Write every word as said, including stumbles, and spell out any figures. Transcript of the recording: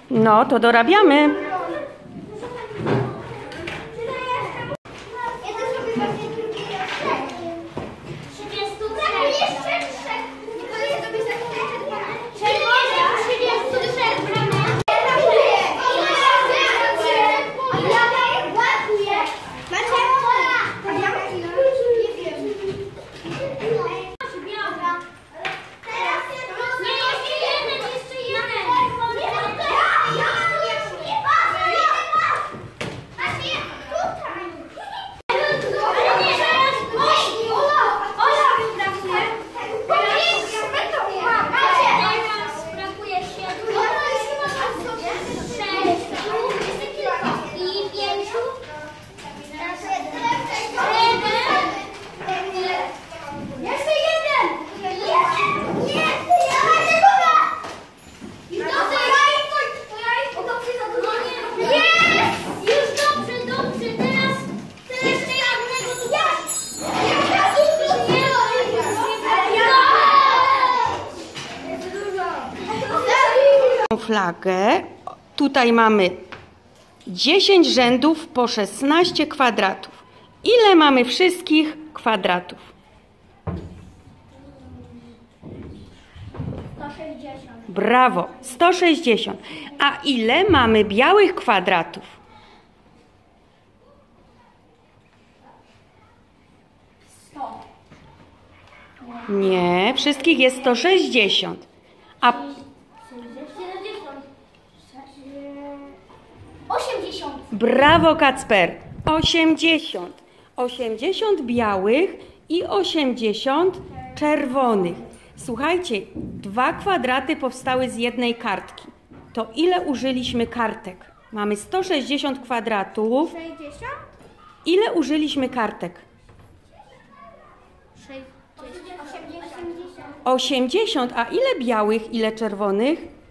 No, to dorabiamy. Flagę. Tutaj mamy dziesięć rzędów po szesnaście kwadratów. Ile mamy wszystkich kwadratów? sto sześćdziesiąt. Brawo, sto sześćdziesiąt. A ile mamy białych kwadratów? sto. Nie, wszystkich jest sto sześćdziesiąt. A osiemdziesiąt. brawo, Kacper. osiemdziesiąt. osiemdziesiąt białych i osiemdziesiąt czerwonych. Słuchajcie, dwa kwadraty powstały z jednej kartki. To ile użyliśmy kartek? Mamy sto sześćdziesiąt kwadratów. sześćdziesiąt? Ile użyliśmy kartek? osiemdziesiąt. osiemdziesiąt. A ile białych, ile czerwonych?